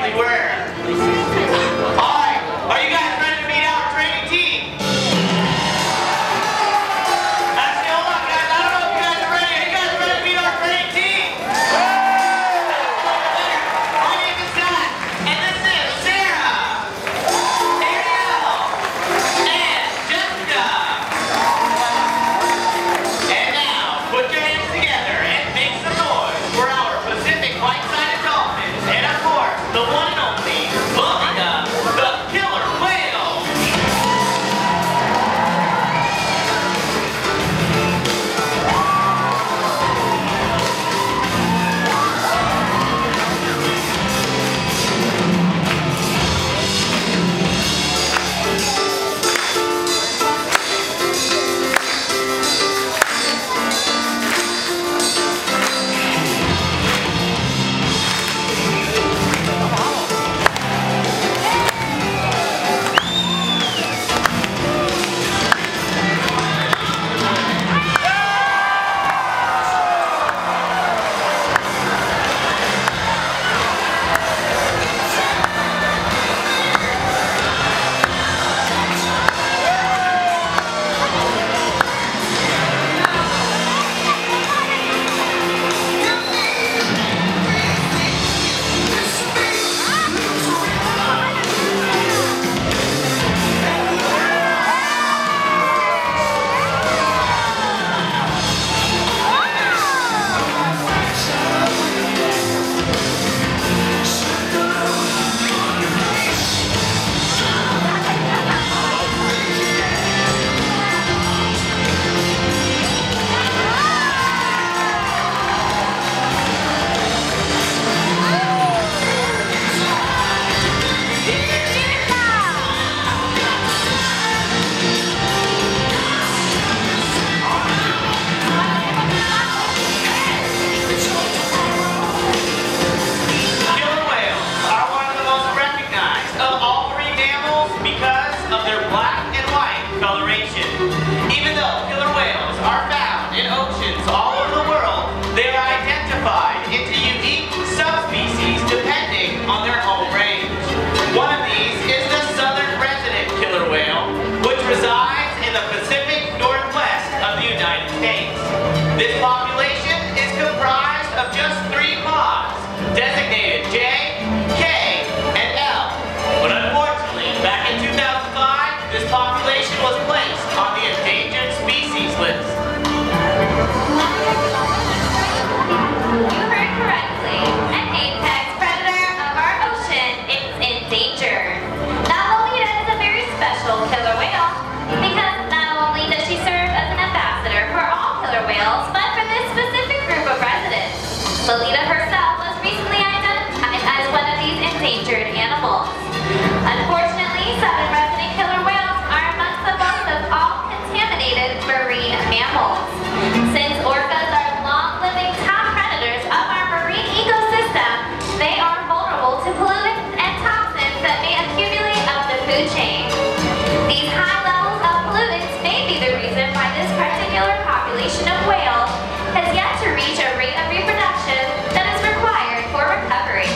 they were. Alright, are you guys ready to meet our training team? Actually, hold on guys, I don't know if you guys are ready. Are you guys ready to meet our training team? My name is Zach, and this is Sarah, Ariel, and Jessica. And now, put your hands together and make some noise for our Pacific white-sided dolphins, and of course, the one and only Lolita, the killer whale. Lolita herself was recently identified as one of these endangered animals. Unfortunately, 7 resident killer whales are amongst the most of all contaminated marine mammals. Since orcas are long-living top predators of our marine ecosystem, they are vulnerable to pollutants and toxins that may accumulate up the food chain. These high levels of pollutants may be the reason why this particular population of whales has yet to reach a rate of reproduction that is required for recovery.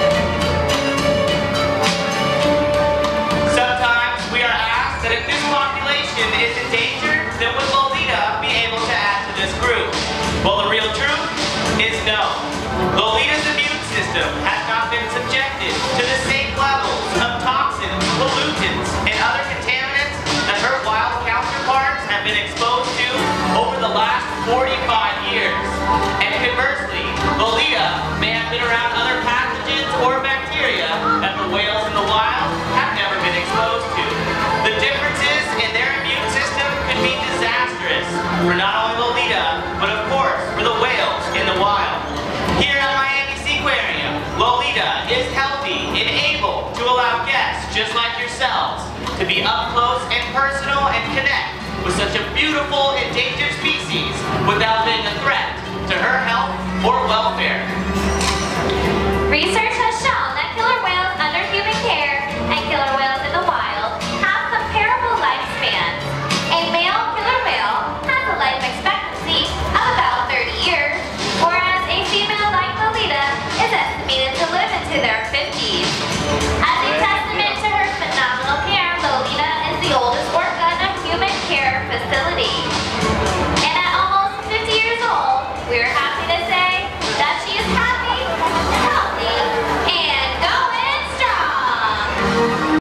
Sometimes we are asked that if this population is endangered, then would Lolita be able to add to this group? Well, the real truth is no. Lolita's immune system has not been subjected to the same levels of toxins, pollutants, and other contaminants that her wild counterparts have been exposed to over the last 45 years. And conversely, Lolita may have been around other pathogens or bacteria that the whales in the wild have never been exposed to. The differences in their immune system could be disastrous for not only Lolita, but of course for the whales in the wild. Here at Miami Seaquarium, Lolita is healthy and able to allow guests just like yourselves to be up close and personal and connect with such a beautiful endangered species without being a threat to her health or welfare. Research has shown that killer whales under human care and killer whales in the wild have comparable lifespans. A male killer whale has a life expectancy of about 30 years, whereas a female like Lolita is estimated to live into their 50s. the oldest orca in a human care facility. And at almost 50 years old, we're happy to say